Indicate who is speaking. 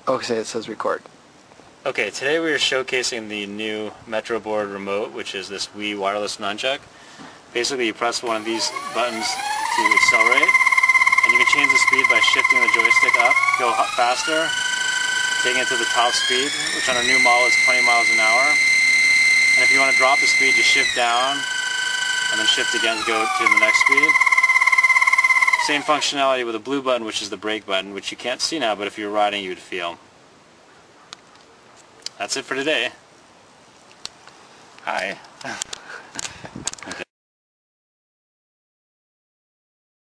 Speaker 1: Okay, it says record.
Speaker 2: Okay, today we are showcasing the new Metroboard remote, which is this Wii wireless nunchuck. Basically, you press one of these buttons to accelerate, and you can change the speed by shifting the joystick up, go faster, taking it to the top speed, which on a new model is 20 miles an hour. And if you want to drop the speed, just shift down, and then shift again to go to the next speed. Same functionality with a blue button, which is the brake button, which you can't see now, but if you were riding, you would feel. That's it for today. Hi.